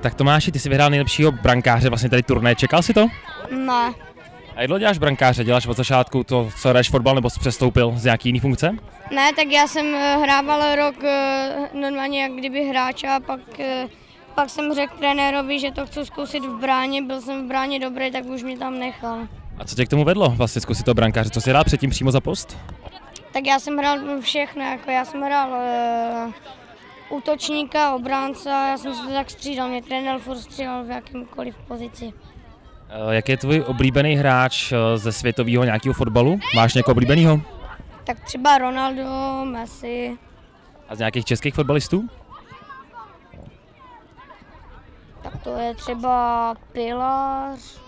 Tak Tomáši, ty jsi vyhrál nejlepšího brankáře vlastně tady turné, čekal jsi to? Ne. A jak děláš brankáře? Děláš od začátku to, co hraješ fotbal, nebo jsi přestoupil z nějaký jiný funkce? Ne, tak já jsem hrával rok normálně jak kdyby hráč a pak jsem řekl trenérovi, že to chci zkusit v bráně, byl jsem v bráně dobrý, tak už mě tam nechal. A co tě k tomu vedlo vlastně zkusit toho brankáře? Co jsi hrál předtím přímo za post? Tak já jsem hrál všechno, jako já jsem hrál útočníka, obránce, já jsem se tak střídal, mě trenér furt střídal v jakýmkoliv pozici. Jak je tvůj oblíbený hráč ze světového nějakého fotbalu? Máš někoho oblíbenýho? Tak třeba Ronaldo, Messi. A z nějakých českých fotbalistů? Tak to je třeba Pilař.